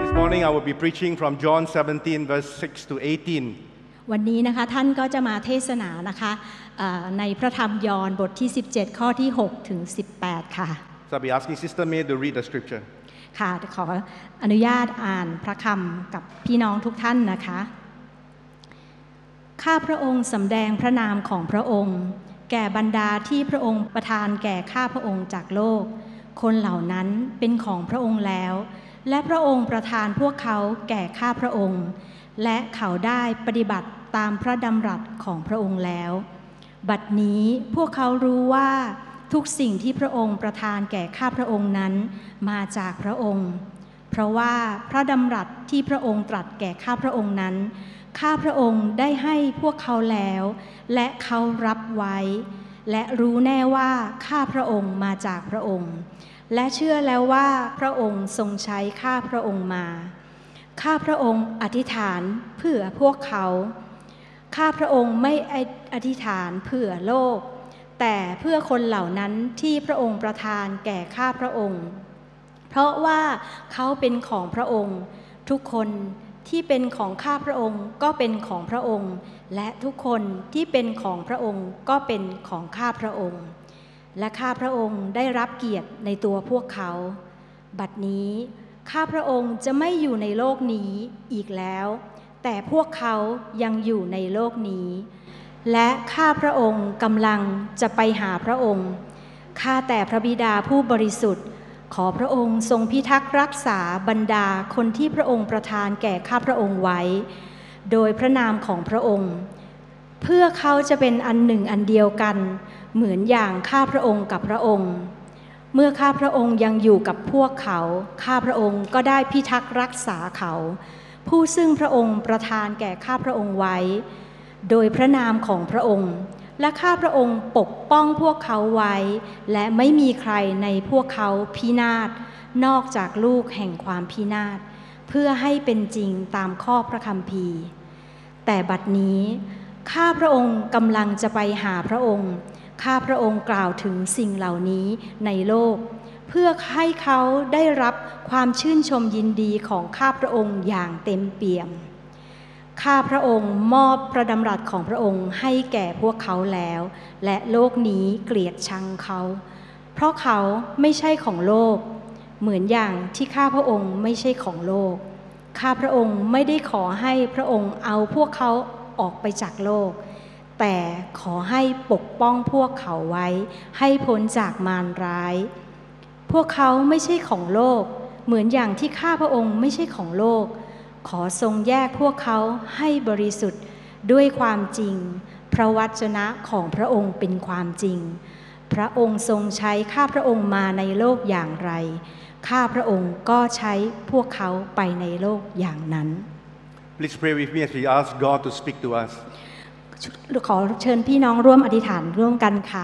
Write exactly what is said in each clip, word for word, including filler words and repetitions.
This morning I will be preaching from John seventeen verse six to eighteen. วันนี้นะคะท่านก็จะมาเทศนานะคะในพระธรรมยอห์นบทที่สิบเจ็ดข้อที่หกถึงสิบแปดค่ะ So I'll be asking Sister May to read the scripture. ค่ะขออนุญาตอ่านพระคำกับพี่น้องทุกท่านนะคะข้าพระองค์สำแดงพระนามของพระองค์แก่บรรดาที่พระองค์ประทานแก่ข้าพระองค์จากโลกคนเหล่านั้นเป็นของพระองค์แล้วและพระองค์ประทานพวกเขาแก่ข้าพระองค์และเขาได้ปฏิบัติตามพระดำรัสของพระองค์แล้วบัดนี้พวกเขารู้ว่าทุกสิ่งที่พระองค์ประทานแก่ข้าพระองค์นั้นมาจากพระองค์เพราะว่าพระดำรัสที่พระองค์ตรัสแก่ข้าพระองค์นั้นข้าพระองค์ได้ให้พวกเขาแล้วและเขารับไว้และรู้แน่ว่าข้าพระองค์มาจากพระองค์และเชื่อแล้วว่าพระองค์ทรงใช้ข้าพระองค์มาข้าพระองค์อธิษฐานเพื่อพวกเขาข้าพระองค์ไม่อธิษฐานเพื่อโลกแต่เพื่อคนเหล่านั้นที่พระองค์ประทานแก่ข้าพระองค์เพราะว่าเขาเป็นของพระองค์ทุกคนที่เป็นของข้าพระองค์ก็เป็นของพระองค์และทุกคนที่เป็นของพระองค์ก็เป็นของข้าพระองค์และข้าพระองค์ได้รับเกียรติในตัวพวกเขาบัดนี้ข้าพระองค์จะไม่อยู่ในโลกนี้อีกแล้วแต่พวกเขายังอยู่ในโลกนี้และข้าพระองค์กำลังจะไปหาพระองค์ข้าแต่พระบิดาผู้บริสุทธิ์ขอพระองค์ทรงพิทักษ์รักษาบรรดาคนที่พระองค์ประทานแก่ข้าพระองค์ไว้โดยพระนามของพระองค์เพื่อเขาจะเป็นอันหนึ่งอันเดียวกันเหมือนอย่างข้าพระองค์กับพระองค์เมื่อข้าพระองค์ยังอยู่กับพวกเขาข้าพระองค์ก็ได้พิทักษ์รักษาเขาผู้ซึ่งพระองค์ประทานแก่ข้าพระองค์ไว้โดยพระนามของพระองค์และข้าพระองค์ปกป้องพวกเขาไว้และไม่มีใครในพวกเขาพินาศนอกจากลูกแห่งความพินาศเพื่อให้เป็นจริงตามข้อพระคัมภีร์แต่บัดนี้ข้าพระองค์กำลังจะไปหาพระองค์ข้าพระองค์กล่าวถึงสิ่งเหล่านี้ในโลกเพื่อให้เขาได้รับความชื่นชมยินดีของข้าพระองค์อย่างเต็มเปี่ยมข้าพระองค์มอบพระดำรัสของพระองค์ให้แก่พวกเขาแล้วและโลกนี้เกลียดชังเขาเพราะเขาไม่ใช่ของโลกเหมือนอย่างที่ข้าพระองค์ไม่ใช่ของโลกข้าพระองค์ไม่ได้ขอให้พระองค์เอาพวกเขาออกไปจากโลกแต่ขอให้ปกป้องพวกเขาไว้ให้พ้นจากมารร้ายพวกเขาไม่ใช่ของโลกเหมือนอย่างที่ข้าพระองค์ไม่ใช่ของโลกขอทรงแยกพวกเขาให้บริสุทธิ์ด้วยความจริงพระวจนะของพระองค์เป็นความจริงพระองค์ทรงใช้ข้าพระองค์มาในโลกอย่างไรข้าพระองค์ก็ใช้พวกเขาไปในโลกอย่างนั้น Please pray with me as we ask God to speak to us. ขอเชิญพี่น้องร่วมอธิษฐานร่วมกันค่ะ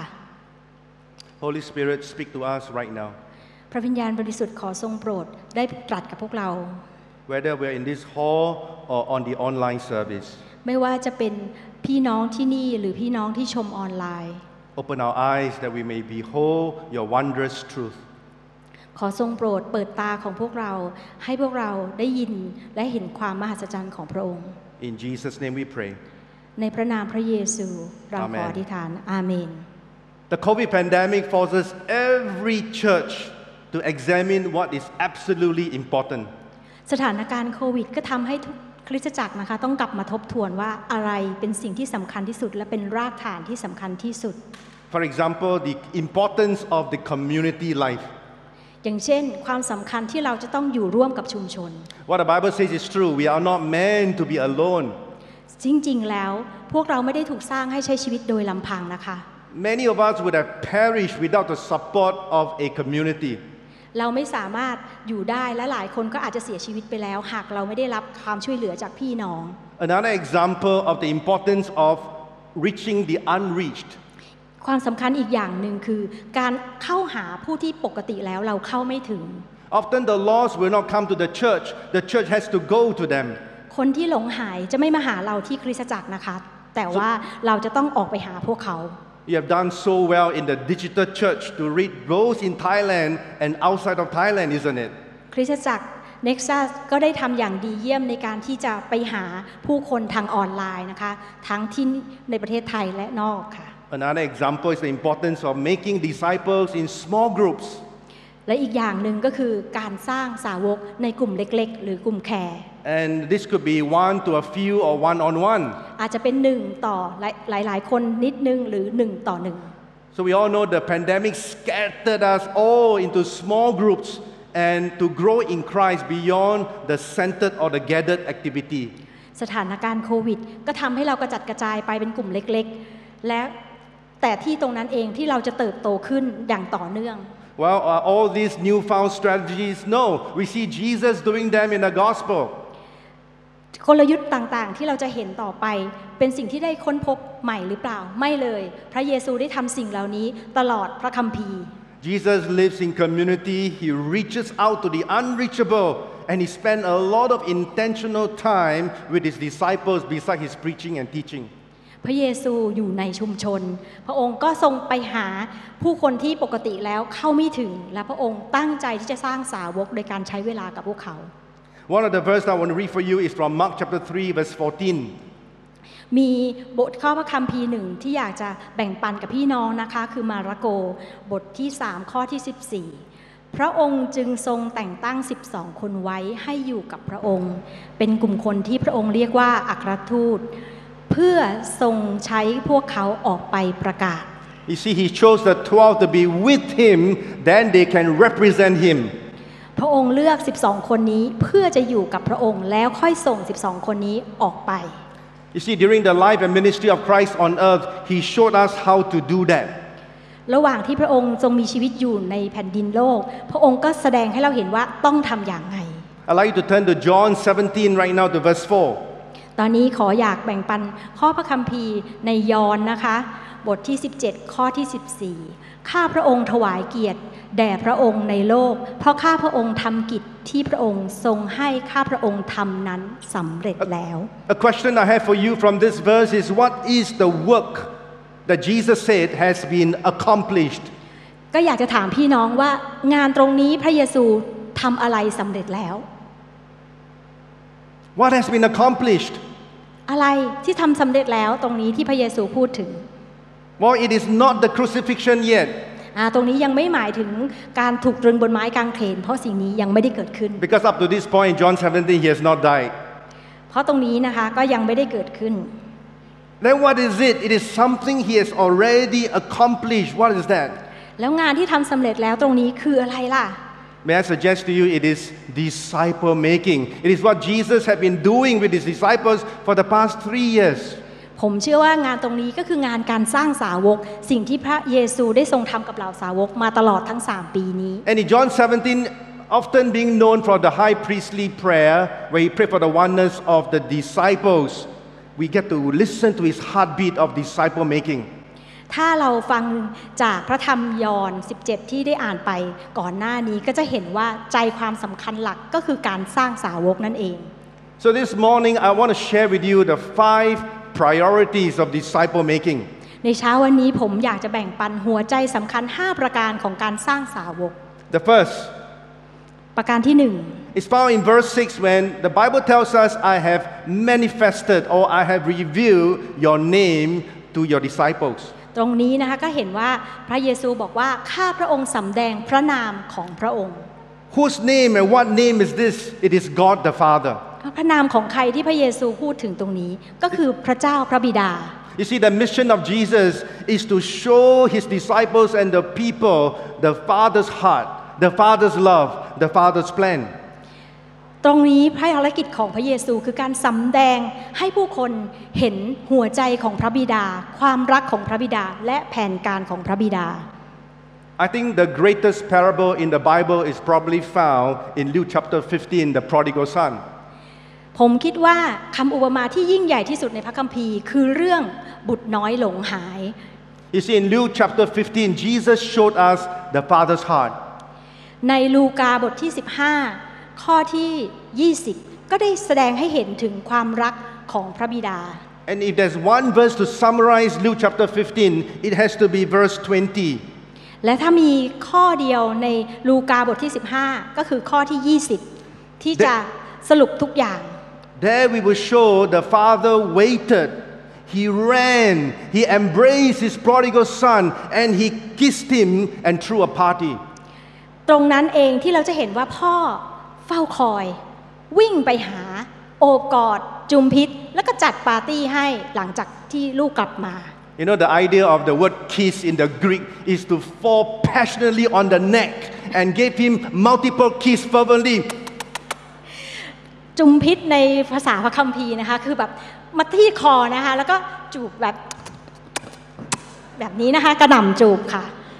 Holy Spirit, speak to us right now. พระวิญญาณบริสุทธิ์ขอทรงโปรดได้ตรัสกับพวกเรา Whether we're in this hall or on the online service. ไม่ว่าจะเป็นพี่น้องที่นี่หรือพี่น้องที่ชมออนไลน์ Open our eyes that we may behold your wondrous truth. ขอทรงโปรดเปิดตาของพวกเราให้พวกเราได้ยินและเห็นความมหัศจรรย์ของพระองค์ In Jesus' name we pray. ในพระนามพระเยซูเราขออธิษฐานอาเมน The COVID pandemic forces every church to examine what is absolutely important. สถานการณ์โควิดก็ทำให้ทุกคริสตจักรนะคะต้องกลับมาทบทวนว่าอะไรเป็นสิ่งที่สำคัญที่สุดและเป็นรากฐานที่สำคัญที่สุด For example, the importance of the community life. อย่างเช่นความสำคัญที่เราจะต้องอยู่ร่วมกับชุมชน What the Bible says is true. We are not meant to be alone. จริงๆแล้วพวกเราไม่ได้ถูกสร้างให้ใช้ชีวิตโดยลำพังนะคะ Many of us would have perished without the support of a community. เราไม่สามารถอยู่ได้และหลายคนก็อาจจะเสียชีวิตไปแล้วหากเราไม่ได้รับความช่วยเหลือจากพี่น้อง Another example of the importance of reaching the unreached. ความสำคัญอีกอย่างหนึ่งคือการเข้าหาผู้ที่ปกติแล้วเราเข้าไม่ถึง Often the lost will not come to the church. The church has to go to them. คนที่หลงหายจะไม่มาหาเราที่คริสตจักรนะคะแต่ว่าเราจะต้องออกไปหาพวกเขา You have done so well in the digital church to reach those in Thailand and outside of Thailand, isn't it? คริสตจักร Nexus ก็ได้ทำอย่างดีเยี่ยมในการที่จะไปหาผู้คนทางออนไลน์นะคะทั้งที่ในประเทศไทยและนอกค่ะ Another example is the importance of making disciples in small groups. และอีกอย่างหนึ่งก็คือการสร้างสาวกในกลุ่มเล็กๆหรือกลุ่มแคร์ And this could be one to a few or one on one. อาจจะเป็นหนึ่งต่อหลายๆคนนิดนึงหรือหนึ่งต่อหนึ่ง So we all know the pandemic scattered us all into small groups and to grow in Christ beyond the centered or the gathered activity. สถานการณ์โควิดก็ทำให้เรากระจัดกระจายไปเป็นกลุ่มเล็กๆและแต่ที่ตรงนั้นเองที่เราจะเติบโตขึ้นอย่างต่อเนื่อง Well, uh, all these newfound strategies, no, we see Jesus doing them in the gospel. กลยุทธ์ต่างๆที่เราจะเห็นต่อไปเป็นสิ่งที่ได้ค้นพบใหม่หรือเปล่าไม่เลยพระเยซูได้ทำสิ่งเหล่านี้ตลอดพระคัมภีร์ Jesus lives in community, he reaches out to the unreachable, and he spent a lot of intentional time with his disciples beside his preaching and teaching. พระเยซูอยู่ในชุมชนพระองค์ก็ทรงไปหาผู้คนที่ปกติแล้วเข้าไม่ถึงและพระองค์ตั้งใจที่จะสร้างสาวกโดยการใช้เวลากับพวกเขา One of the verses I want to read for you is from Mark chapter three verse fourteen. มีบทข้อพระคัมภีร์หนึ่งที่อยากจะแบ่งปันกับพี่น้องนะคะคือมาระโกบทที่สามข้อที่สิบสี่พระองค์จึงทรงแต่งตั้งสิบสองคนไว้ให้อยู่กับพระองค์เป็นกลุ่มคนที่พระองค์เรียกว่าอัครทูตเพื่อทรงใช้พวกเขาออกไปประกาศ You see, he chose the twelve to be with him, then they can represent him. พระองค์เลือกสิบสองคนนี้เพื่อจะอยู่กับพระองค์แล้วค่อยส่งสิบสองคนนี้ออกไป You see, during the life and ministry of Christ on earth, he showed us how to do that. ระหว่างที่พระองค์ทรงมีชีวิตอยู่ในแผ่นดินโลกพระองค์ก็แสดงให้เราเห็นว่าต้องทำอย่างไร I'd like you to turn to John seventeen right now to verse four. ตอนนี้ขออยากแบ่งปันข้อพระคัมภีร์ในยอห์นนะคะบทที่สิบเจ็ดข้อที่สิบสี่ข้าพระองค์ถวายเกียรติแด่พระองค์ในโลกเพราะข้าพระองค์ทำกิจที่พระองค์ทรงให้ข้าพระองค์ทำนั้นสำเร็จแล้ว A question I have for you from this verse is, what is the work that Jesus said has been accomplished? ก็อยากจะถามพี่น้องว่างานตรงนี้พระเยซูทำอะไรสำเร็จแล้ว What has been accomplished? อะไรที่ทำสำเร็จแล้วตรงนี้ที่พระเยซูพูดถึง Well, it is not the crucifixion yet. ตรงนี้ยังไม่หมายถึงการถูกตรึงบนไม้กางเขนเพราะสิ่งนี้ยังไม่ได้เกิดขึ้น Because up to this point in John seventeen, he has not died. เพราะตรงนี้นะคะก็ยังไม่ได้เกิดขึ้น Then what is it? It is something he has already accomplished. What is that? แล้วงานที่ทำสำเร็จแล้วตรงนี้คืออะไรล่ะ May I suggest to you, it is disciple making. It is what Jesus had been doing with his disciples for the past three years. ผมเชื่อว่างานตรงนี้ก็คืองานการสร้างสาวกสิ่งที่พระเยซูได้ทรงทำกับเหล่าสาวกมาตลอดทั้งสามปีนี้ And in John seventeen, often being known for the high priestly prayer, where he prayed for the oneness of the disciples, we get to listen to his heartbeat of disciple making. ถ้าเราฟังจากพระธรรมยอห์นสิบเจ็ดที่ได้อ่านไปก่อนหน้านี้ก็จะเห็นว่าใจความสำคัญหลักก็คือการสร้างสาวกนั่นเอง So this morning I want to share with you the five priorities of disciple making. ในเช้าวันนี้ผมอยากจะแบ่งปันหัวใจสำคัญห้าประการของการสร้างสาวก The first ประการที่หนึ่ง is found in verse six when the Bible tells us, I have manifested or I have revealed your name to your disciples. ตรงนี้นะคะก็เห็นว่าพระเยซูบอกว่าข้าพระองค์สำแดงพระนามของพระองค์ Whose name and what name is this? It is God the Father. พระนามของใครที่พระเยซูพูดถึงตรงนี้ก็คือพระเจ้าพระบิดา You see, the mission of Jesus is to show his disciples and the people the Father's heart, the Father's love, the Father's plan. ตรงนี้ภารกิจของพระเยซูคือการสำแดงให้ผู้คนเห็นหัวใจของพระบิดาความรักของพระบิดาและแผนการของพระบิดา I think the greatest parable in the Bible is probably found in Luke chapter fifteen, the prodigal son. ผมคิดว่าคำอุปมาที่ยิ่งใหญ่ที่สุดในพระคัมภีร์คือเรื่องบุตรน้อยหลงหาย You see, in Luke chapter fifteen, Jesus showed us the Father's heart. ในลูกาบทที่สิบห้าข้อที่ยี่สิบก็ได้แสดงให้เห็นถึงความรักของพระบิดา And if there's one verse to summarize Luke chapter fifteen, it has to be verse twenty. และถ้ามีข้อเดียวในลูกาบทที่สิบห้าก็คือข้อที่ยี่สิบที่จะสรุปทุกอย่าง There we will show the father waited. He ran, he embraced his prodigal son, and he kissed him and threw a party. ตรงนั้นเองที่เราจะเห็นว่าพ่อเฝ้าคอยวิ่งไปหาโอบกอดจุมพิษแล้วก็จัดปาร์ตี้ให้หลังจากที่ลูกกลับมา You know, the idea of the word kiss in the Greek is to fall passionately on the neck and give him multiple kiss fervently. จุมพิษในภาษาพระคัมภีร์นะคะคือแบบมาที่คอนะคะแล้วก็จูบแบบแบบนี้นะคะกระหน่ำจูบค่ะ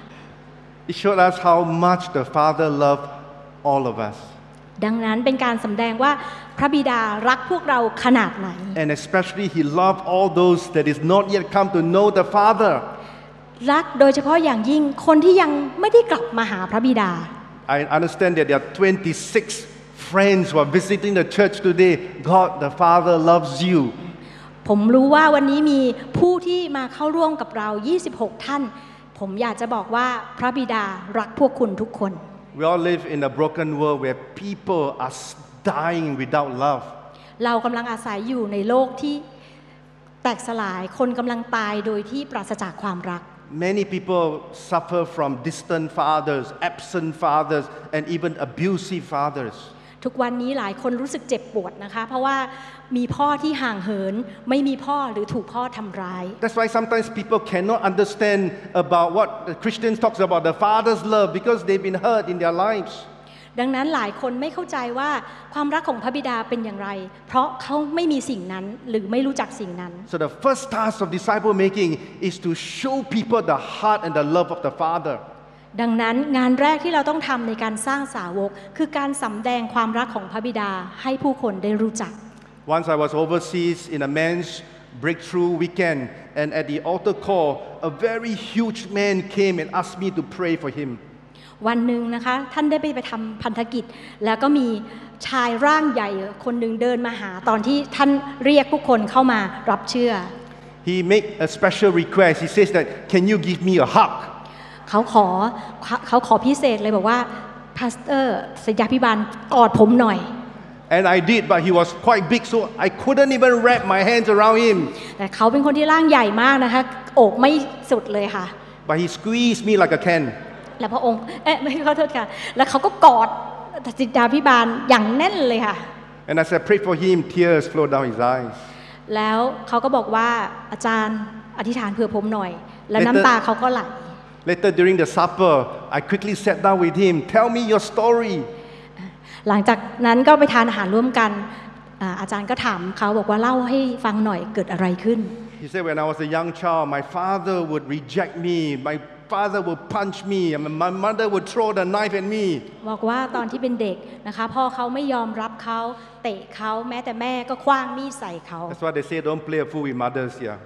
It showed us how much the Father loved all of us. ดังนั้นเป็นการสำแดงว่าพระบิดารักพวกเราขนาดไหน And especially He loved all those that is not yet come to know the Father. รักโดยเฉพาะอย่างยิ่งคนที่ยังไม่ได้กลับมาหาพระบิดา I understand that there are twenty-six friends who are visiting the church today. God the Father loves you. ผมรู้ว่าวันนี้มีผู้ที่มาเข้าร่วมกับเรายี่สิบหกท่านผมอยากจะบอกว่าพระบิดารักพวกคุณทุกคน We all live in a broken world where people are dying without love. เรากำลังอาศัยอยู่ในโลกที่แตกสลายคนกำลังตายโดยที่ปราศจากความรัก Many people suffer from distant fathers, absent fathers, and even abusive fathers. ทุกวันนี้หลายคนรู้สึกเจ็บปวดนะคะเพราะว่ามีพ่อที่ห่างเหินไม่มีพ่อหรือถูกพ่อทำร้าย That's why sometimes people cannot understand about what the Christians talks about the father's love because they've been hurt in their lives. ดังนั้นหลายคนไม่เข้าใจว่าความรักของพระบิดาเป็นอย่างไรเพราะเขาไม่มีสิ่งนั้นหรือไม่รู้จักสิ่งนั้น So the first task of disciple making is to show people the heart and the love of the Father. ดังนั้นงานแรกที่เราต้องทำในการสร้างสาวกคือการสำแดงความรักของพระบิดาให้ผู้คนได้รู้จัก Once I was overseas in a men's breakthrough weekend, and at the altar call, a very huge man came and asked me to pray for him. วันหนึ่งนะคะท่านได้ไปไปทำพันธกิจแล้วก็มีชายร่างใหญ่คนหนึ่งเดินมาหาตอนที่ท่านเรียกผู้คนเข้ามารับเชื่อ He made a special request. He says that, "Can you give me a hug?" เขาขอเขาขอพิเศษเลยบอกว่าพาสเตอร์สยาภิบาลกอดผมหน่อย And I did, but he was quite big, so I couldn't even wrap my hands around him. แต่เขาเป็นคนที่ร่างใหญ่มากนะคะโอบไม่สุดเลยค่ะ But he squeezed me like a can. แล้วพระองค์เอ๊ะไม่ขอโทษค่ะแล้วเขาก็กอดสิทธาภิบาลอย่างแน่นเลยค่ะ And as I prayed for him, tears flowed down his eyes. แล้วเขาก็บอกว่าอาจารย์อธิษฐานเผื่อผมหน่อยแล้วน้ำตาเขาก็ไหล Later during the supper, I quickly sat down with him. Tell me your story. หลังจากนั้นก็ไปทานอาหารร่วมกันอาจารย์ก็ถามเขาบอกว่าเล่าให้ฟังหน่อยเกิดอะไรขึ้น He said, when I was a young child, my father would reject me. My father would punch me, and my mother would throw the knife at me. บอกว่าตอนที่เป็นเด็กนะคะพ่อเขาไม่ยอมรับเขาเตะเขาแม้แต่แม่ก็คว้างมีดใส่เขา That's why they say don't play a fool with mothers here.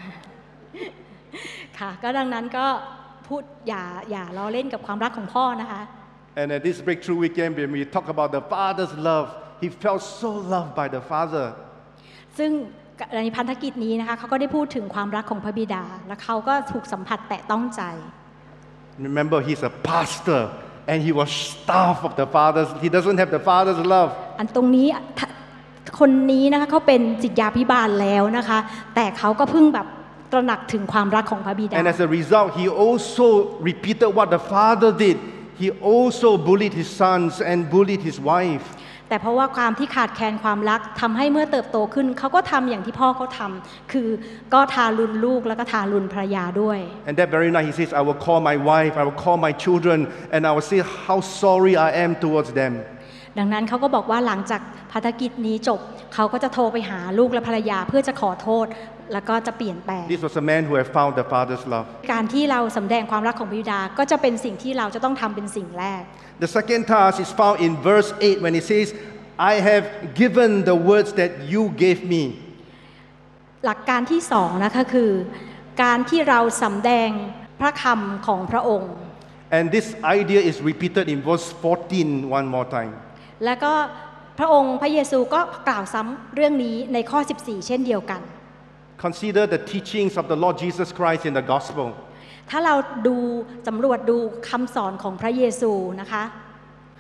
ค่ะก็ดังนั้นก็พูดอย่าอย่าล้อเล่นกับความรักของพ่อนะคะ And at this breakthrough weekend, when we talk about the father's love, he felt so loved by the father. ซึ่งในพันธกิจนี้นะคะเขาก็ได้พูดถึงความรักของพระบิดาและเขาก็ถูกสัมผัสแตะต้องใจ Remember, he's a pastor, and he was starved of the father's. He doesn't have the father's love. อันตรงนี้คนนี้นะคะเขาเป็นศิษยาภิบาลแล้วนะคะแต่เขาก็เพิ่งแบบตระหนักถึงความรักของพระบิดา And as a result, he also repeated what the father did. He also bullied his sons and bullied his wife. แต่เพราะว่าความที่ขาดแคลนความรักทำให้เมื่อเติบโตขึ้นเขาก็ทำอย่างที่พ่อเขาทำคือก็ทารุณลูกแล้วก็ทารุณภรรยาด้วย And that very night he says, I will call my wife, I will call my children, and I will say how sorry I am towards them. ดังนั้นเขาก็บอกว่าหลังจากภารกิจนี้จบเขาก็จะโทรไปหาลูกและภรรยาเพื่อจะขอโทษแล้วก็จะเปลี่ยนแปลง This was a man who had found the father's love. การที่เราสำแดงความรักของพระบิดาก็จะเป็นสิ่งที่เราจะต้องทำเป็นสิ่งแรก The second task is found in verse eight when he says, I have given the words that you gave me. หลักการที่สองนะคะคือการที่เราสำแดงพระคำของพระองค์ And this idea is repeated in verse fourteen one more time. แล้วก็พระองค์พระเยซูก็กล่าวซ้ำเรื่องนี้ในข้อสิบสี่เช่นเดียวกัน Consider the teachings of the Lord Jesus Christ in the gospel. ถ้าเราดูสำรวจดูคำสอนของพระเยซูนะคะ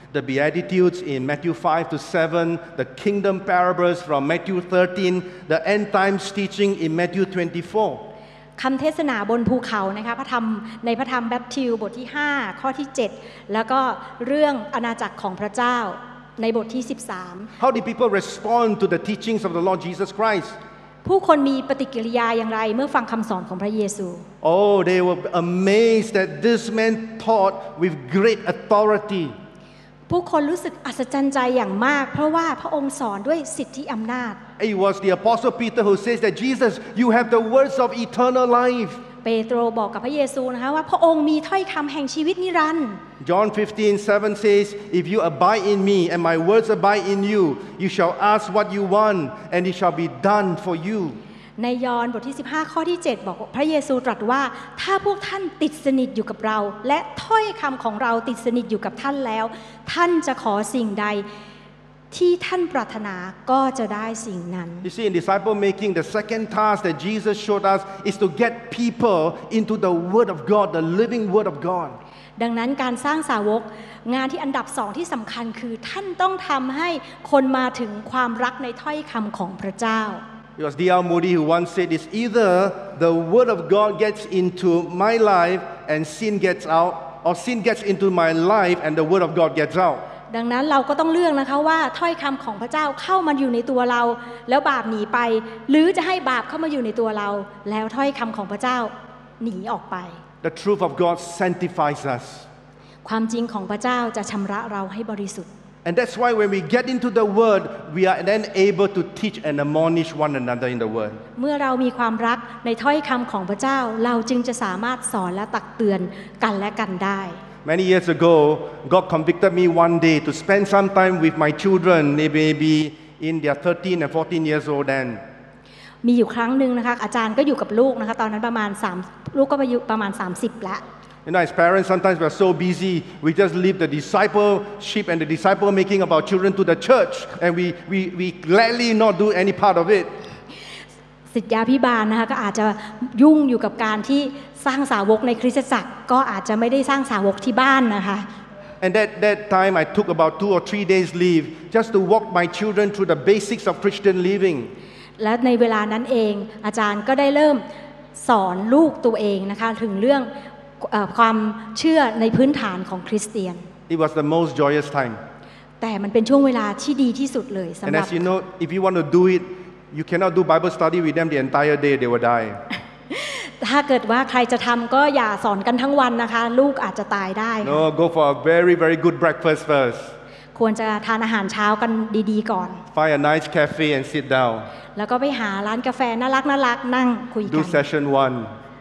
The Beatitudes in Matthew five to seven, the kingdom parables from Matthew thirteen, the end times teaching in Matthew twenty-four. คำเทศนาบนภูเขานะคะพระธรรมในพระธรรมแมทธิวบทที่ห้าข้อที่เจ็ดแล้วก็เรื่องอาณาจักรของพระเจ้าในบทที่สิบสาม How did people respond to the teachings of the Lord Jesus Christ? ผู้คนมีปฏิกิริยาอย่างไรเมื่อฟังคำสอนของพระเยซู Oh, they were amazed that this man taught with great authority. ผู้คนรู้สึกอัศจรรย์ใจอย่างมากเพราะว่าพระองค์สอนด้วยสิทธิอำนาจ It was the Apostle Peter who says that Jesus, you have the words of eternal life. เปโตรบอกกับพระเยซูนะคะว่าพระองค์มีถ้อยคำแห่งชีวิตนิรันดร์ John fifteen seven says, if you abide in me and my words abide in you, you shall ask what you want and it shall be done for you. ในยอห์นบทที่สิบห้าข้อที่เจ็ดบอกพระเยซูตรัสว่าถ้าพวกท่านติดสนิทอยู่กับเราและถ้อยคำของเราติดสนิทอยู่กับท่านแล้วท่านจะขอสิ่งใดที่ท่านปรารถนาก็จะได้สิ่งนั้น You see, in disciple making, the second task that Jesus showed us is to get people into the Word of God, the living Word of God. ดังนั้นการสร้างสาวกงานที่อันดับสองที่สำคัญคือท่านต้องทำให้คนมาถึงความรักในถ้อยคำของพระเจ้า It was D L Moody who once said, it's either the Word of God gets into my life and sin gets out, or sin gets into my life and the Word of God gets out. ดังนั้นเราก็ต้องเลือกนะคะว่าถ้อยคำของพระเจ้าเข้ามาอยู่ในตัวเราแล้วบาปหนีไปหรือจะให้บาปเข้ามาอยู่ในตัวเราแล้วถ้อยคำของพระเจ้าหนีออกไป The truth of God sanctifies us. ความจริงของพระเจ้าจะชำระเราให้บริสุทธิ์ And that's why when we get into the Word, we are then able to teach and admonish one another in the Word. เมื่อเรามีความรักในถ้อยคำของพระเจ้าเราจึงจะสามารถสอนและตักเตือนกันและกันได้ Many years ago, God convicted me one day to spend some time with my children. They may be in their thirteen and fourteen years old then. มีอยู่ครั้งหนึ่งนะคะอาจารย์ก็อยู่กับลูกนะคะตอนนั้นประมาณสามลูกก็อายุประมาณสามสิบแล้ว You know, as parents, sometimes we are so busy, we just leave the discipleship and the disciple making of our children to the church, and we, we, we gladly not do any part of it. ศิษยาภิบาลนะคะก็อาจจะยุ่งอยู่กับการที่สร้างสาวกในคริสตจักรก็อาจจะไม่ได้สร้างสาวกที่บ้านนะคะ And that, that time I took about two or three days leave just to walk my children through the basics of Christian living. และในเวลานั้นเองอาจารย์ก็ได้เริ่มสอนลูกตัวเองนะคะถึงเรื่องเอ่อความเชื่อในพื้นฐานของคริสเตียน It was the most joyous time. แต่มันเป็นช่วงเวลาที่ดีที่สุดเลยสำ And หรับ as you know, if you want to do it, you cannot do Bible study with them the entire day, they will die. ถ้าเกิดว่าใครจะทำก็อย่าสอนกันทั้งวันนะคะลูกอาจจะตายได้ No, go for a very, very good breakfast first. ควรจะทานอาหารเช้ากันดีๆก่อน Find a nice cafe and sit down. แล้วก็ไปหาร้านกาแฟน่ารักน่ารักนั่งคุยกั Do น session one.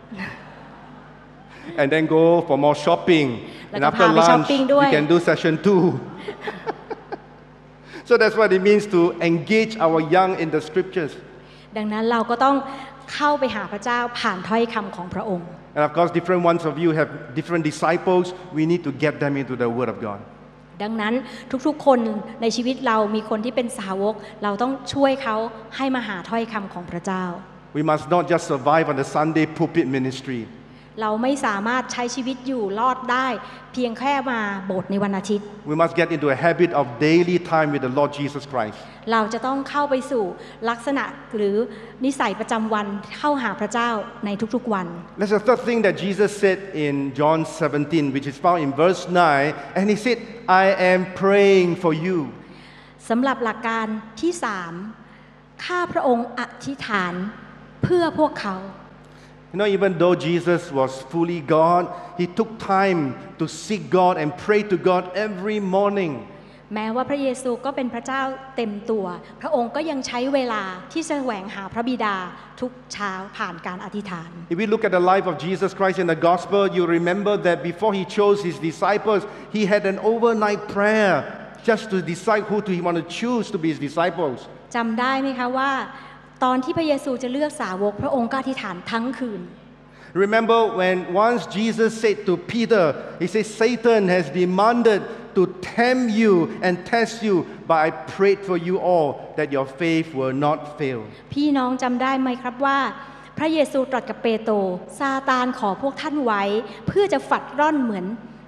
And then go for more shopping. And แล้วก็ after พาไปช้อป lunch, ปิ้งด้วย you can do session two. So that's what it means to engage our young in the scriptures. ดังนั้นเราก็ต้องเข้าไปหาพระเจ้าผ่านถ้อยคำของพระองค์ And of course, different ones of you have different disciples. We need to get them into the Word of God. ดังนั้นทุกๆคนในชีวิตเรามีคนที่เป็นสาวกเราต้องช่วยเขาให้มาหาถ้อยคำของพระเจ้า We must not just survive on the Sunday pulpit ministry. เราไม่สามารถใช้ชีวิตอยู่รอดได้เพียงแค่มาโบสถ์ในวันอาทิตย์ We must get into a habit of daily time with the Lord Jesus Christ. เราจะต้องเข้าไปสู่ลักษณะหรือนิสัยประจำวันเข้าหาพระเจ้าในทุกๆวัน That's the third thing that Jesus said in John seventeen, which is found in verse nine. And he said, I am praying for you. สำหรับหลักการที่สามข้าพระองค์อธิษฐานเพื่อพวกเขา You know, even though Jesus was fully God, he took time to seek God and pray to God every morning. แม้ว่าพระเยซูก็เป็นพระเจ้าเต็มตัวพระองค์ก็ยังใช้เวลาที่จะแสวงหาพระบิดาทุกเช้าผ่านการอธิษฐาน If we look at the life of Jesus Christ in the gospel, you remember that before he chose his disciples, he had an overnight prayer just to decide who he want to choose to be his disciples. จำได้ไหมคะว่าตอนที่พระเยซูจะเลือกสาวกพระองค์ก็อธิษฐานทั้งคืน Remember when once Jesus said to Peter, he said, Satan has demanded to tempt you and test you, but I prayed for you all that your faith will not fail. พี่น้องจำได้ไหมครับว่าพระเยซูตรัสกับเปโตรซาตานขอพวกท่านไว้เพื่อจะฝัดร่อนเหมือน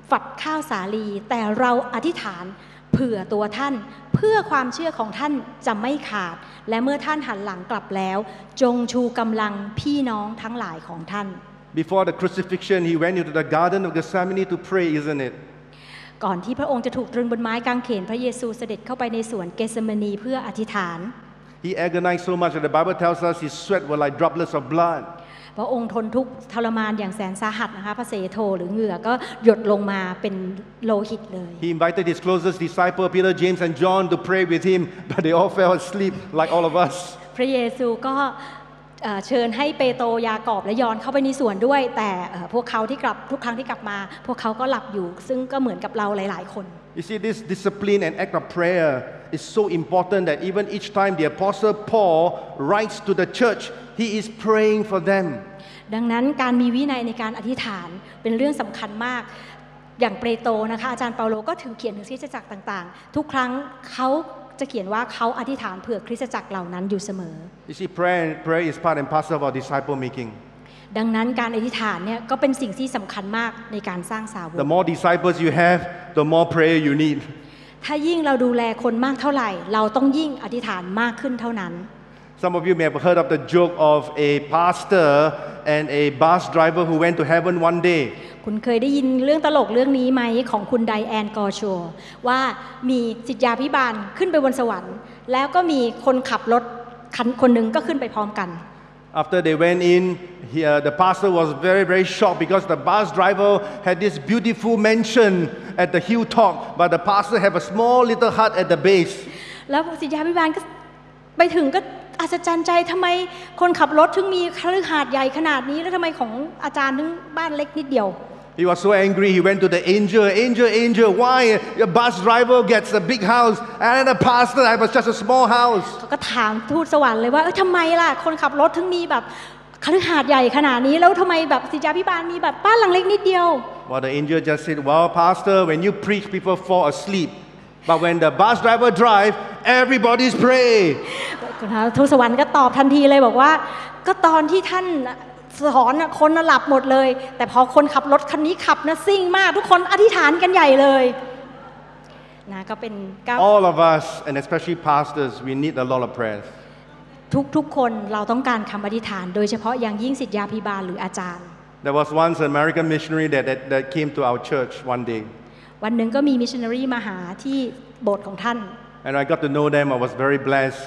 ฝัดข้าวสาลีแต่เราอธิษฐานเผื่อตัวท่านเพื่อความเชื่อของท่านจะไม่ขาดและเมื่อท่านหันหลังกลับแล้วจงชูกำลังพี่น้องทั้งหลายของท่าน Before the crucifixion, he went into the Garden of Gethsemane to pray, isn't it? ก่อนที่พระองค์จะถูกตรึงบนไม้กางเขนพระเยซูเสด็จเข้าไปในสวนเกสเมนีเพื่ออธิษฐาน He agonized so much that the Bible tells us his sweat were like droplets of blood. พระองค์ทนทุกข์ทรมานอย่างแสนสาหัสนะคะพระเสโทหรือเหงื่อก็หยดลงมาเป็นโลหิตเลย He invited his closest disciple Peter, James, and John to pray with him, but they all fell asleep like all of us. พระเยซูก็เชิญให้เปโตรยากอบและยอห์นเข้าไปในสวนด้วยแต่พวกเขาที่กลับทุกครั้งที่กลับมาพวกเขาก็หลับอยู่ซึ่งก็เหมือนกับเราหลายๆคน You see, this discipline and act of prayer is so important that even each time the Apostle Paul writes to the church, he is praying for them. ดังนั้นการมีวินัยในการอธิษฐานเป็นเรื่องสำคัญมากอย่างเปโตรนะคะอาจารย์เปาโลก็ถึงเขียนถึงคริสตจักรต่างๆทุกครั้งเขาจะเขียนว่าเขาอธิษฐานเผื่อคริสตจักรเหล่านั้นอยู่เสมอ You see, prayer, prayer is part and parcel of our disciple making. ดังนั้นการอธิษฐานเนี่ยก็เป็นสิ่งที่สำคัญมากในการสร้างสาวก The more disciples you have, the more prayer you need. ถ้ายิ่งเราดูแลคนมากเท่าไหร่เราต้องยิ่งอธิษฐานมากขึ้นเท่านั้น Some of you may have heard of the joke of a pastor and a bus driver who went to heaven one day. คุณเคยได้ยินเรื่องตลกเรื่องนี้ไหมของคุณไดแอนกอร์ชัวว่ามีศิษยาภิบาลขึ้นไปบนสวรรค์แล้วก็มีคนขับรถคันคนหนึ่งก็ขึ้นไปพร้อมกัน After they went in, he, uh, the pastor was very, very shocked because the bus driver had this beautiful mansion at the hilltop, but the pastor had a small little hut at the base. แล้วศิษยาภิบาลก็ไปถึงก็อัศจรรย์ใจทำไมคนขับรถถึงมีคฤหาสน์ใหญ่ขนาดนี้แล้วทำไมของอาจารย์ถึงบ้านเล็กนิดเดียว He was so angry, he went to the angel, angel, angel, why a bus driver gets a big house and the pastor has just a small house? เขาก็ถามทูตสวรรค์เลยว่าเอ้ยทำไมล่ะคนขับรถถึงมีแบบคฤหาสน์ใหญ่ขนาดนี้แล้วทำไมแบบศิษยาภิบาลมีแบบบ้านหลังเล็กนิดเดียว Well, the angel just said, well, pastor, when you preach, people fall asleep. But when the bus driver drive, everybody's pray. ทูตสวรรค์ก็ตอบทันทีเลยบอกว่าก็ตอนที่ท่านสอนคนหลับหมดเลยแต่พอคนขับรถคันนี้ขับนะซิ่งมากทุกคนอธิษฐานกันใหญ่เลยนะก็เป็น All of us and especially pastors we need a lot of prayers ทุกทุกคนเราต้องการคำอธิษฐานโดยเฉพาะอย่างยิ่งศิษยาภิบาลหรืออาจารย์ There was once an American missionary that, that, that came to our church one day วันหนึ่งก็มีมิชชันนารีมาหาที่โบสถ์ของท่าน And I got to know them. I was very blessed.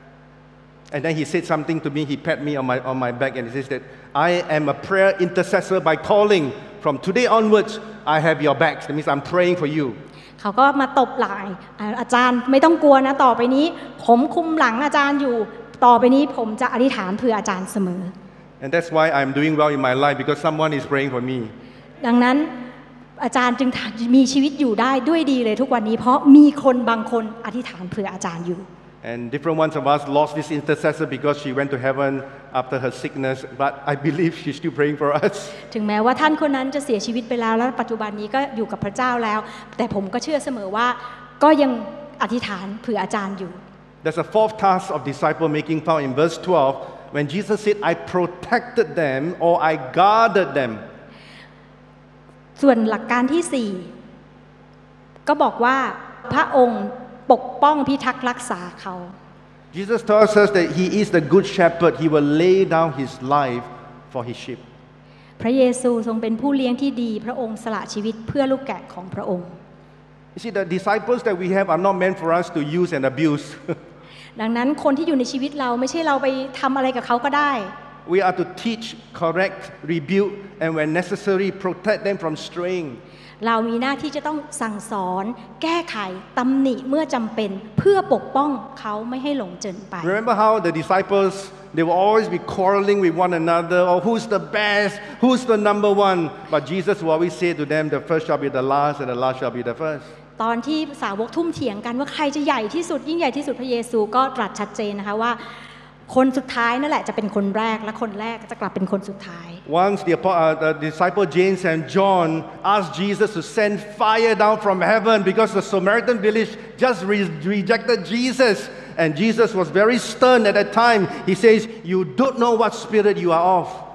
And then he said something to me. He pat me on my on my back and he says that I am a prayer intercessor by calling. From today onwards, I have your back. That means I'm praying for you. เขาก็มาตบไหล่อาจารย์ไม่ต้องกลัวนะต่อไปนี้ผมคุมหลังอาจารย์อยู่ต่อไปนี้ผมจะอธิษฐานเพื่ออาจารย์เสมอ And that's why I'm doing well in my life because someone is praying for me. ดังนั้นอาจารย์จึงมีชีวิตอยู่ได้ด้วยดีเลยทุกวันนี้เพราะมีคนบางคนอธิษฐานเพื่ออาจารย์อยู่ And different ones of us lost this intercessor because she went to heaven after her sickness, but I believe she's still praying for us. ถึงแม้ว่าท่านคนนั้นจะเสียชีวิตไปแล้วแล้วปัจจุบันนี้ก็อยู่กับพระเจ้าแล้วแต่ผมก็เชื่อเสมอว่าก็ยังอธิษฐานเผื่ออาจารย์อยู่ There's a fourth task of disciple making found in verse twelve when Jesus said, I protected them or I guarded them. ส่วนหลักการที่สี่ก็บอกว่าพระองค์ปกป้องพิทักษ์รักษาเขา Jesus tells us that he is the good shepherd. He will lay down his life for his sheep. พระเยซูทรงเป็นผู้เลี้ยงที่ดีพระองค์สละชีวิตเพื่อลูกแกะของพระองค์ You see, the disciples that we have are not meant for us to use and abuse. ดังนั้นคนที่อยู่ในชีวิตเราไม่ใช่เราไปทำอะไรกับเขาก็ได้ We are to teach, correct, rebuke, and when necessary, protect them from straying. เรามีหน้าที่จะต้องสั่งสอนแก้ไขตำหนิเมื่อจำเป็นเพื่อปกป้องเขาไม่ให้หลงเจินไป Remember how the disciples, they will always be quarreling with one another, or who's the best, who's the number one. But Jesus will always say to them, the first shall be the last, and the last shall be the first. ตอนที่สาวกทุ่มเถียงกันว่าใครจะใหญ่ที่สุดยิ่งใหญ่ที่สุดพระเยซูก็ตรัสชัดเจนนะคะว่าคนสุดท้ายนั่นแหละจะเป็นคนแรกและคนแรกจะกลับเป็นคนสุดท้าย Once the, uh, the disciple James and John asked Jesus to send fire down from heaven because the Samaritan village just re- rejected Jesus, and Jesus was very stern at that time. He says, "You don't know what spirit you are of."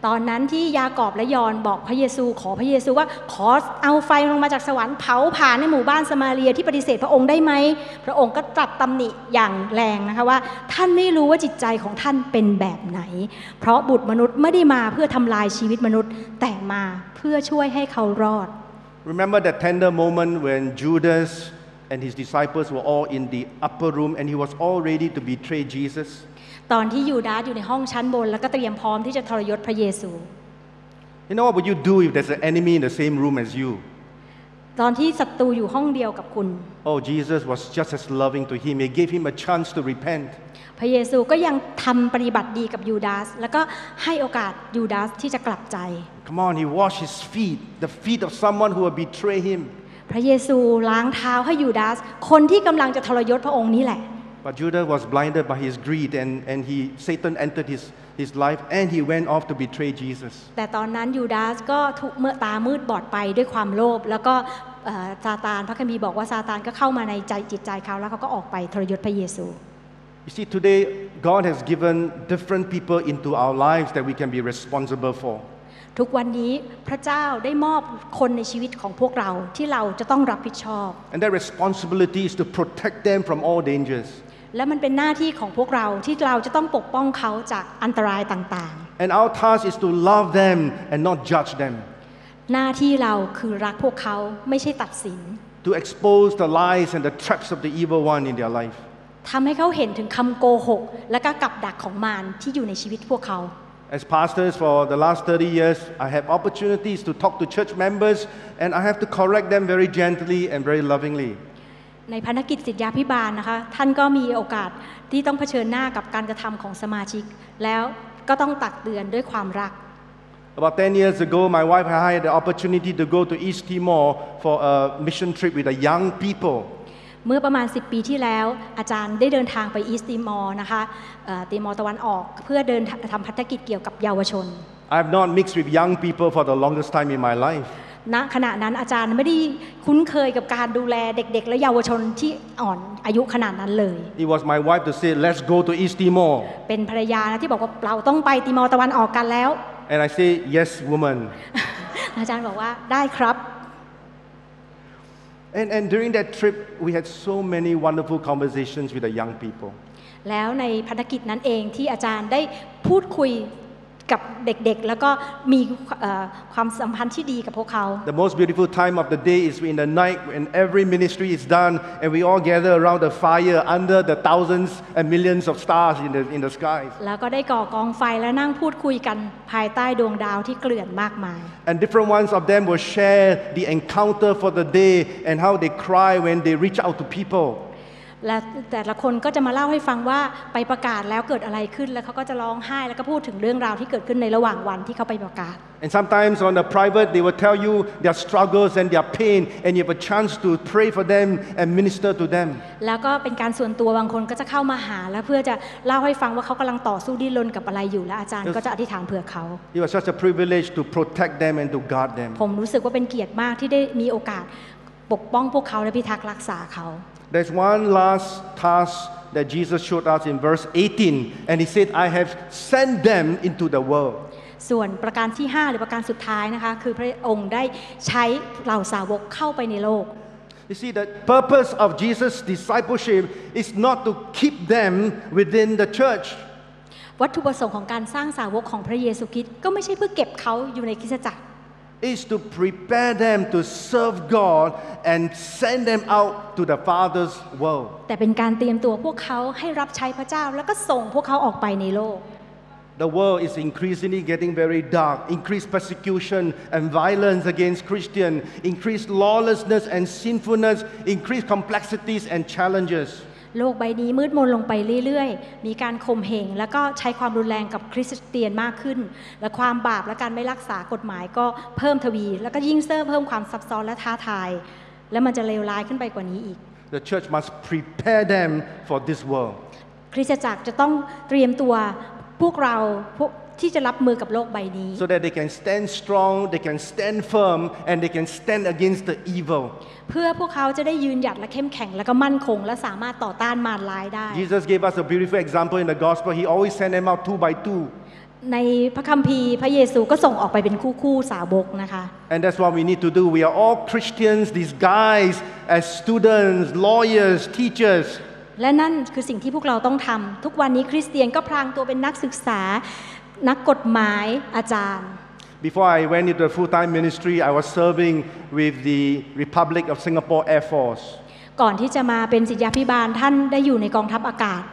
ตอนนั้นที่ยากอบและยอห์นบอกพระเยซูขอพระเยซูว่าขอเอาไฟลงมาจากสวรรค์เผาผ่านในหมู่บ้านสมาเรียที่ปฏิเสธพระองค์ได้ไหมพระองค์ก็ตรัสตำหนิอย่างแรงนะคะว่าท่านไม่รู้ว่าจิตใจของท่านเป็นแบบไหนเพราะบุตรมนุษย์ไม่ได้มาเพื่อทำลายชีวิตมนุษย์แต่มาเพื่อช่วยให้เขารอด Remember that tender moment when Judas and his disciples were all in the upper room and he was all ready to betray Jesus ตอนที่ยูดาสอยู่ในห้องชั้นบนแล้วก็เตรียมพร้อมที่จะทรยศพระเยซู You know what would you do if there's an enemy in the same room as you ตอนที่ศัตรูอยู่ห้องเดียวกับคุณ Oh Jesus was just as loving to him He gave him a chance to repent พระเยซูก็ยังทำปฏิบัติดีกับยูดาสแล้วก็ให้โอกาสยูดาสที่จะกลับใจ Come on he washed his feet the feet of someone who would betray him พระเยซูล้างเท้าให้ยูดาสคนที่กำลังจะทรยศพระองค์นี้แหละ But Judas was blinded by his greed and and he Satan entered his his life and he went off to betray Jesus แต่ตอนนั้นยูดาสก็ถูกเมื่อตามืดบอดไปด้วยความโลภแล้วก็ซาตานพระคัมภีร์บอกว่าซาตานก็เข้ามาในใจจิตใจเขาแล้วเขาก็ออกไปทรยศพระเยซู You see today God has given different people into our lives that we can be responsible for ทุกวันนี้พระเจ้าได้มอบคนในชีวิตของพวกเราที่เราจะต้องรับผิดชอบ And that responsibility is to protect them from all dangers และมันเป็นหน้าที่ของพวกเราที่เราจะต้องปกป้องเขาจากอันตรายต่างๆ And our task is to love them and not judge them หน้าที่เราคือรักพวกเขาไม่ใช่ตัดสิน To expose the lies and the traps of the evil one in their life ทำให้เขาเห็นถึงคำโกหกและก็กับดักของมารที่อยู่ในชีวิตพวกเขา As pastors for the last thirty years I have opportunities to talk to church members and I have to correct them very gently and very lovingly ในภารกิจศิษยาภิบาลนะคะท่านก็มีโอกาสที่ต้องเผชิญหน้ากับการกระทำของสมาชิกแล้วก็ต้องตักเตือนด้วยความรัก About ten years ago my wife and I had the opportunity to go to East Timor for a mission trip with the young people เมื่อประมาณสิบปีที่แล้วอาจารย์ได้เดินทางไปอีสต์ติมอร์นะคะติมอร์ตะวันออกเพื่อเดินทำภารกิจเกี่ยวกับเยาวชน I have not mixed with young people for the longest time in my life ณขณะนั้นอาจารย์ไม่ได้คุ้นเคยกับการดูแลเด็กๆและเยาวชนที่อ่อนอายุขนาดนั้นเลย It was my wife to say let's go to East Timor เป็นภรรยานะที่บอกว่าเราต้องไปติมอร์ตะวันออกกันแล้ว And I say yes woman อาจารย์บอกว่าได้ครับ And and during that trip we had so many wonderful conversations with the young people แล้วในภารกิจนั้นเองที่อาจารย์ได้พูดคุยกับเด็กๆแล้วก็มีความสัมพันธ์ที่ดีกับพวกเขา The most beautiful time of the day is in the night when every ministry is done and we all gather around the fire under the thousands and millions of stars in the in the skies แล้วก็ได้ก่อกองไฟและนั่งพูดคุยกันภายใต้ดวงดาวที่เกลื่อนมากมาย And different ones of them will share the encounter for the day and how they cry when they reach out to people และแต่ละคนก็จะมาเล่าให้ฟังว่าไปประกาศแล้วเกิดอะไรขึ้นแล้วเขาก็จะร้องไห้แล้วก็พูดถึงเรื่องราวที่เกิดขึ้นในระหว่างวันที่เขาไปประกาศ And sometimes on the private they will tell you their struggles and their pain and you have a chance to pray for them and minister to them แล้วก็เป็นการส่วนตัวบางคนก็จะเข้ามาหาแล้วเพื่อจะเล่าให้ฟังว่าเขากำลังต่อสู้ดิ้นรนกับอะไรอยู่และอาจารย์ก็จะอธิษฐานเผื่อเขา It was such a privilege to protect them and to guard them ผมรู้สึกว่าเป็นเกียรติมากที่ได้มีโอกาสปกป้องพวกเขาและพิทักษ์รักษาเขา There's one last task that Jesus showed us in verse eighteen and he said I have sent them into the world ส่วนประการที่ห้าหรือประการสุดท้ายนะคะคือพระองค์ได้ใช้เหล่าสาวกเข้าไปในโลก You see the purpose of Jesus discipleship is not to keep them within the church วัตถุประสงค์ของการสร้างสาวกของพระเยซูคริสต์ก็ไม่ใช่เพื่อเก็บเขาอยู่ในคริสตจักร is to prepare them to serve God and send them out to the Father's world แต่เป็นการเตรียมตัวพวกเขาให้รับใช้พระเจ้าแล้วก็ส่งพวกเขาออกไปในโลก The world is increasingly getting very dark increased persecution and violence against Christians increased lawlessness and sinfulness increased complexities and challenges โลกใบนี้มืดมนลงไปเรื่อยๆมีการข่มเหงแล้วก็ใช้ความรุนแรงกับคริสเตียนมากขึ้นและความบาปและการไม่รักษากฎหมายก็เพิ่มทวีแล้วก็ยิ่งเสริมเพิ่มความซับซ้อนและท้าทายและมันจะเลวร้ายขึ้นไปกว่านี้อีก The church must prepare them for this world คริสตจักรจะต้องเตรียมตัวพวกเราพวกที่จะรับมือกับโลกใบนี้ so that they can stand strong they can stand firm and they can stand against the evil เพื่อพวกเขาจะได้ยืนหยัดและเข้มแข็งและก็มั่นคงและสามารถต่อต้านมารร้ายได้ Jesus gave us a beautiful example in the gospel he always sent them out two by two ในพระคัมภีร์พระเยซูก็ส่งออกไปเป็นคู่คู่สาวกนะคะ And that's what we need to do. We are all Christians disguised as students, lawyers, teachers. และนั่นคือสิ่งที่พวกเราต้องทำทุกวันนี้คริสเตียนก็พลางตัวเป็นนักศึกษานักกฎหมายอาจารย์ Before I went into the full-time ministry, I was serving with the Republic of Singapore Air Force. ก่อนที่จะมาเป็นศิษยาภิบาลท่านได้อยู่ในกองทัพอากาศ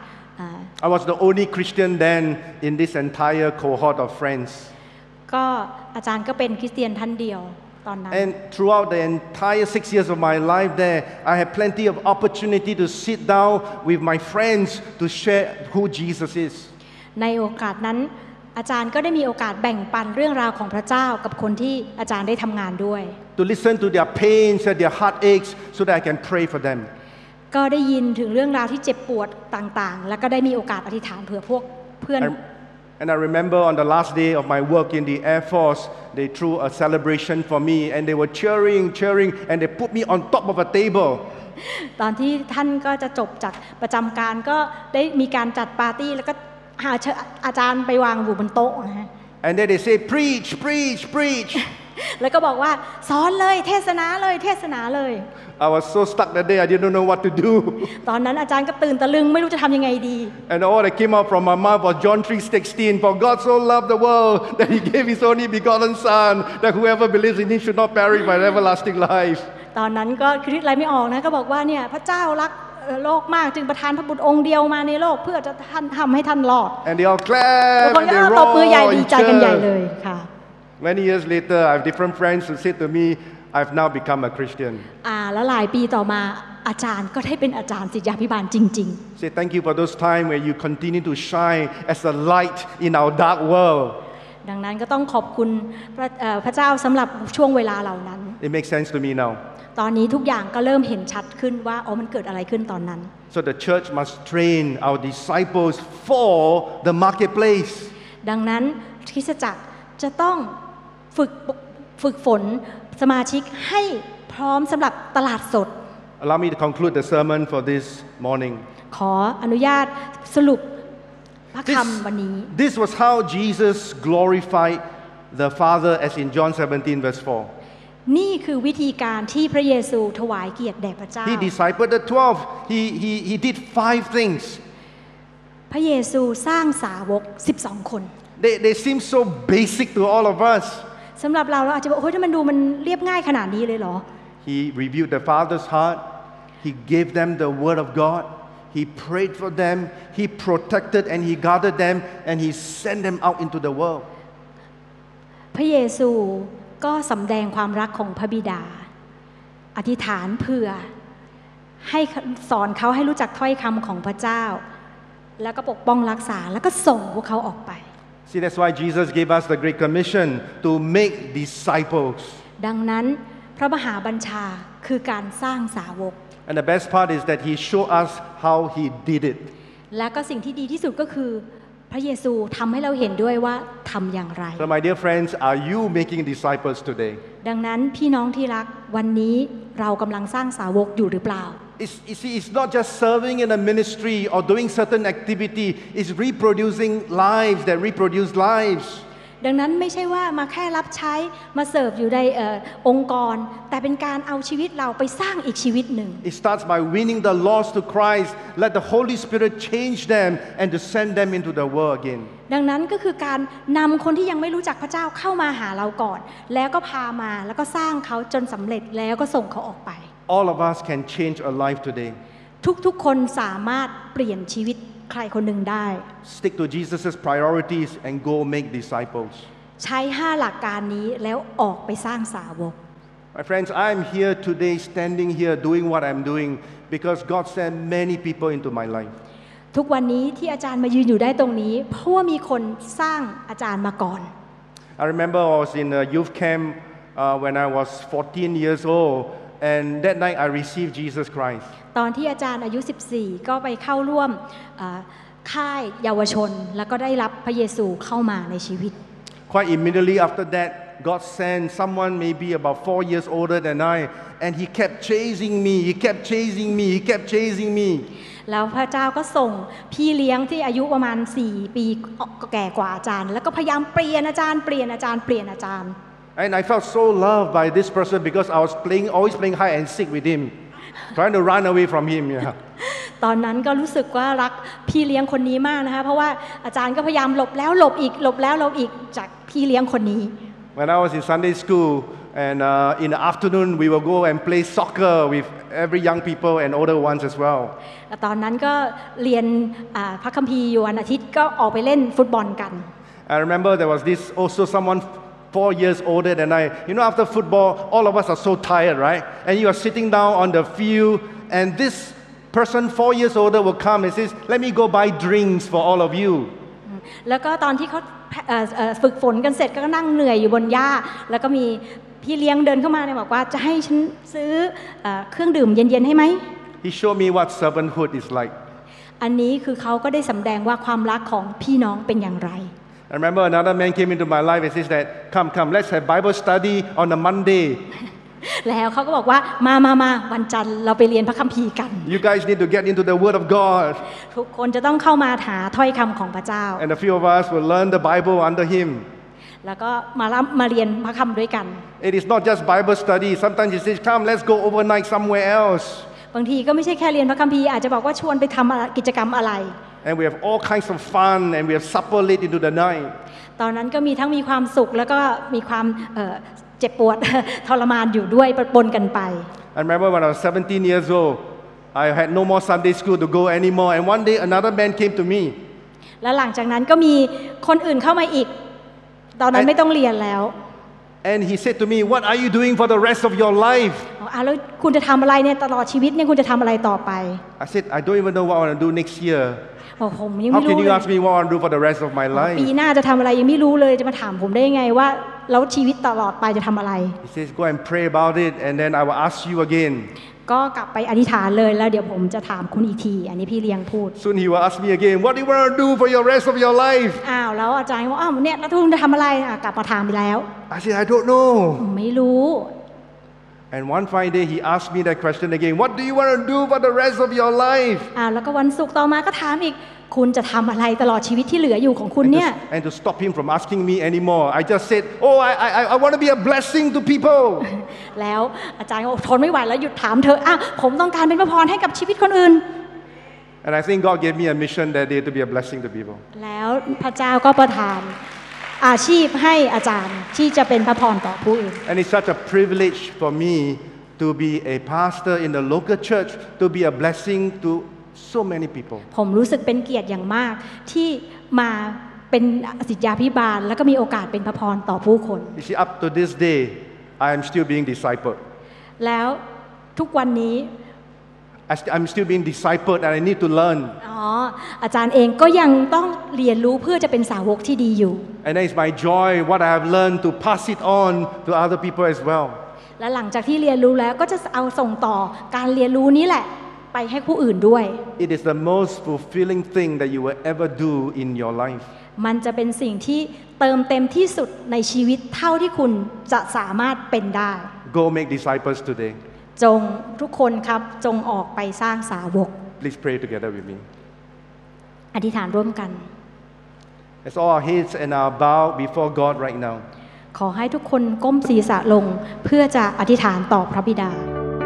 I was the only Christian then in this entire cohort of friends. ก็อาจารย์ก็เป็นคริสเตียนท่านเดียวตอนนั้น And throughout the entire six years of my life there, I had plenty of opportunity to sit down with my friends to share who Jesus is. ในโอกาสนั้นอาจารย์ก็ได้มีโอกาสแบ่งปันเรื่องราวของพระเจ้ากับคนที่อาจารย์ได้ทำงานด้วย To listen to their pains and their heartaches so that I can pray for them. ก็ได้ยินถึงเรื่องราวที่เจ็บปวดต่างๆแล้วก็ได้มีโอกาสอธิษฐานเผื่อพวกเพื่อน And I remember on the last day of my work in the Air Force, they threw a celebration for me and they were cheering, cheering, and they put me on top of a table. ตอนที่ท่านก็จะจบจากประจำการก็ได้มีการจัดปาร์ตี้แล้วก็หาอาจารย์ไปวางอยู่บนโต๊ะนะฮะ And then they say, preach, preach, preach. แล้วก็บอกว่าสอนเลยเทศนาเลยเทศนาเลย I was so stuck that day, I didn't know what to do. ตอนนั้นอาจารย์ก็ตื่นตะลึงไม่รู้จะทำยังไงดี And all that came out from my mouth was John three sixteen. For God so loved the world that He gave His only begotten Son, that whoever believes in Him should not perish but everlasting life. ตอนนั้นก็คิดอะไรไม่ออกนะก็บอกว่าเนี่ยพระเจ้ารักโลกมากจึงประทานพระบุตรองค์เดียวมาในโลกเพื่อจะท่านทำให้ท่านรอด And they all clap and they ตบมือใหญ่ roar ดี and ใจกันใหญ่เล cheer. ยค่ะ Many years later, I have different friends who said to me, I've now become a Christian. อ่าแล้วหลายปีต่อมาอาจารย์ก็ได้เป็นอาจารย์ศิษยาภิบาลจริง Say thank you for those times where you continue to shine as a light in our dark world. ๆดังนั้นก็ต้องขอบคุณพระเอ่อพระเจ้าสำหรับช่วงเวลาเหล่านั้น It makes sense to me now. ตอนนี้ทุกอย่างก็เริ่มเห็นชัดขึ้นว่าอ๋อมันเกิดอะไรขึ้นตอนนั้น So the church must train our disciples for the marketplace. ดังนั้นคริสตจักรจะต้องฝึกฝึกฝนสมาชิกให้พร้อมสำหรับตลาดสด Allow me to conclude the sermon for this morning. ขออนุญาตสรุปพระคำวันนี้ This was how Jesus glorified the Father as in John seventeen verse four. นี่คือวิธีการที่พระเยซูถวายเกียรติแด่พระเจ้า He discipled the twelve. He, he, he did five things. พระเยซูสร้างสาวกสิบสองคน They, they seem so basic to all of us. สำหรับเราเราอาจจะบอกโอ้ยถ้ามันดูมันเรียบง่ายขนาดนี้เลยเหรอ He revealed the Father's heart. He gave them the Word of God. He prayed for them. He protected and He guarded them. And He sent them out into the world. พระเยซูก็สำแดงความรักของพระบิดาอธิษฐานเพื่อให้สอนเขาให้รู้จักถ้อยคำของพระเจ้าแล้วก็ปกป้องรักษาแล้วก็ส่งพวกเขาออกไป See, that's why Jesus gave us the Great Commission to make disciples. ดังนั้นพระมหาบัญชาคือการสร้างสาวก And the best part is that He showed us how He did it. และก็สิ่งที่ดีที่สุดก็คือพระเยซูทำให้เราเห็นด้วยว่าทำอย่างไร So my dear friends, are you making disciples today? ดังนั้นพี่น้องที่รักวันนี้เรากำลังสร้างสาวกอยู่หรือเปล่า It's, you see, it's not just serving in a ministry or doing certain activity. It's reproducing lives that reproduce lives. ดังนั้นไม่ใช่ว่ามาแค่รับใช้มาเสิร์ฟอยู่ในเออองค์กรแต่เป็นการเอาชีวิตเราไปสร้างอีกชีวิตหนึ่ง It starts by winning the lost to Christ. Let the Holy Spirit change them and to send them into the world again. ดังนั้นก็คือการนำคนที่ยังไม่รู้จักพระเจ้าเข้ามาหาเราก่อนแล้วก็พามาแล้วก็สร้างเขาจนสำเร็จแล้วก็ส่งเขาออกไป All of us can change a life today. ทุกๆคนสามารถเปลี่ยนชีวิตใครคนหนึ่งได้ Stick to Jesus' priorities and go make disciples. ใช้ห้าหลักการนี้แล้วออกไปสร้างสาวก My friends, I'm here today, standing here, doing what I'm doing because God sent many people into my life. ทุกวันนี้ที่อาจารย์มายืนอยู่ได้ตรงนี้เพราะว่ามีคนสร้างอาจารย์มาก่อน I remember I was in a youth camp uh, when I was fourteen years old, and that night I received Jesus Christ. ตอนที่อาจารย์อายุสิบสี่ก็ไปเข้าร่วมค่ายเยาวชนแล้วก็ได้รับพระเยซูเข้ามาในชีวิต Quite immediately after that, God sent someone maybe about four years older than I, and he kept chasing me, he kept chasing me, he kept chasing me. แล้วพระเจ้าก็ส่งพี่เลี้ยงที่อายุประมาณสี่ปีแก่กว่าอาจารย์แล้วก็พยายามเปลี่ยนอาจารย์เปลี่ยนอาจารย์เปลี่ยนอาจารย์ And I felt so loved by this person because I was playing always playing hide and seek with him, trying to run away from him. Yeah. ตอนนั้นก็รู้สึกว่ารักพี่เลี้ยงคนนี้มากนะคะเพราะว่าอาจารย์ก็พยายามหลบแล้วหลบอีกหลบแล้วหลบอีกจากพี่เลี้ยงคนนี้ When I was in Sunday school and uh, in the afternoon we will go and play soccer with every young people and older ones as well. ตอนนั้นก็เรียนพระคัมภีร์อยู่วันอาทิตย์ก็ออกไปเล่นฟุตบอลกัน I remember there was this also someone four years older than I. You know, after football, all of us are so tired, right? And you are sitting down on the field, and this person four years older will come and says, "Let me go buy drinks for all of you." แล้วก็ตอนที่เขาฝึกฝนกันเสร็จก็นั่งเหนื่อยอยู่บนหญ้าแล้วก็มีพี่เลี้ยงเดินเข้ามาเนี่ยบอกว่าจะให้ฉันซื้อเครื่องดื่มเย็นๆให้ไหม He showed me what servanthood is like. อันนี้คือเขาก็ได้สำแดงว่าความรักของพี่น้องเป็นอย่างไร I remember another man came into my life and says that, "Come, come, let's have Bible study on a Monday." แล้วเขาก็บอกว่ามามามาวันจันทร์เราไปเรียนพระคัมภีร์กัน You guys need to get into the Word of God. ทุกคนจะต้องเข้ามาหาถ้อยคำของพระเจ้า And a few of us will learn the Bible under him. แล้วก็มามาเรียนพระคำด้วยกัน It is not just Bible study. Sometimes he says, "Come, let's go overnight somewhere else." บางทีก็ไม่ใช่แค่เรียนพระคัมภีร์อาจจะบอกว่าชวนไปทำกิจกรรมอะไร And we have all kinds of fun and we have supper late into the night. ตอนนั้นก็มีทั้งมีความสุขแล้วก็มีความเจ็บปวด ทรมานอยู่ด้วยปนกันไป I remember when I was seventeen years old, I had no more Sunday school to go anymore. And one day another man came to me. แล้วหลังจากนั้นก็มีคนอื่นเข้ามาอีกตอนนั้นไม่ต้องเรียนแล้ว And he said to me, "What are you doing for the rest of your life?" อ๋อแล้วคุณจะทำอะไรเนี่ยตลอดชีวิตเนี่ยคุณจะทำอะไรต่อไป I said, "I don't even know what I want to do next year." ผมยัง How ไม่รู้ can เล you ย ask me what I want to do for the rest of my ปี life? หน้าจะทำอะไรยังไม่รู้เลยจะมาถามผมได้ยังไงว่าแล้วชีวิตตลอดไปจะทำอะไร He says, "Go and pray about it, and then I will ask you again." ก็กลับไปอธิษฐานเลยแล้วเดี๋ยวผมจะถามคุณอีกทีอันนี้พี่เลี้ยงพูด Soon he will ask me again, "What do you want to do for your rest of your life?" อ้าวแล้วอาจารย์ว่าอ้าวเนี่ยแล้วคุณจะทำอะไรอ่ะกลับมาถามไปแล้ว I said, "I don't know." ผมไม่รู้ And one fine day he asked me that question again, "What do you want to do for the rest of your life?" อ้าวแล้วก็วันศุกร์ต่อมาก็ถามอีกคุณจะทำอะไรตลอดชีวิตที่เหลืออยู่ของคุณ And เนี่ย to, and to stop him from asking me anymore, I just said, "Oh, I, I, I want to be a blessing to people." แล้วอาจารย์ก็ทนไม่ไหวแล้วหยุดถามเธออ้าวผมต้องการเป็นพระพรให้กับชีวิตคนอื่น And I think God gave me a mission that day to be a blessing to people. แล้วพระเจ้าก็ประทานอาชีพให้อาจารย์ที่จะเป็นพระพรต่อผู้อื่น And it's such a privilege for me to be a pastor in the local church, to be a blessing to so many people. ผมรู้สึกเป็นเกียรติอย่างมากที่มาเป็นศิษยาภิบาลแล้วก็มีโอกาสเป็นพระพรต่อผู้คน You see, up to this day, I am still being discipled. แล้วทุกวันนี้ I'm still being discipled and I need to learn. อ๋ออาจารย์เองก็ยังต้องเรียนรู้เพื่อจะเป็นสาวกที่ดีอยู่ And that is my joy, what I have learned, to pass it on to other people as well. และหลังจากที่เรียนรู้แล้วก็จะเอาส่งต่อการเรียนรู้นี้แหละไปให้ผู้อื่นด้วย It is the most fulfilling thing that you will ever do in your life. มันจะเป็นสิ่งที่เติมเต็มที่สุดในชีวิตเท่าที่คุณจะสามารถเป็นได้ Go make disciples today. จงทุกคนครับจงออกไปสร้างสาวก Please pray together with me. อธิษฐานร่วมกัน As all our heads and our bow before God right now. ขอให้ทุกคนก้มศีรษะลงเพื่อจะอธิษฐานต่อพระบิดา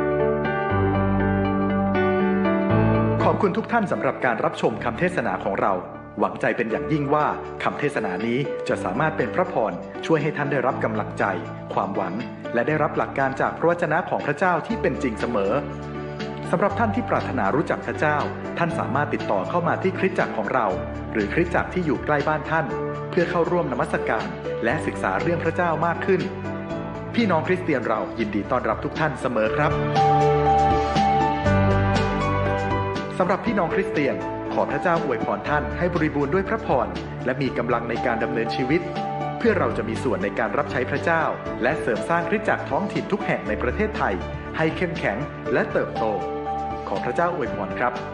ขอบคุณทุกท่านสำหรับการรับชมคำเทศนาของเราหวังใจเป็นอย่างยิ่งว่าคำเทศนานี้จะสามารถเป็นพระพรช่วยให้ท่านได้รับกำลังใจความหวังและได้รับหลักการจากพระวจนะของพระเจ้าที่เป็นจริงเสมอสำหรับท่านที่ปรารถนารู้จักพระเจ้าท่านสามารถติดต่อเข้ามาที่คริสตจักรของเราหรือคริสตจักรที่อยู่ใกล้บ้านท่านเพื่อเข้าร่วมนมัสการและศึกษาเรื่องพระเจ้ามากขึ้นพี่น้องคริสเตียนเรายินดีต้อนรับทุกท่านเสมอครับสำหรับพี่น้องคริสเตียนขอพระเจ้าอวยพรท่านให้บริบูรณ์ด้วยพระพรและมีกำลังในการดำเนินชีวิตเพื่อเราจะมีส่วนในการรับใช้พระเจ้าและเสริมสร้างคริสตจักรท้องถิ่นทุกแห่งในประเทศไทยให้เข้มแข็งและเติบโตขอพระเจ้าอวยพรครับ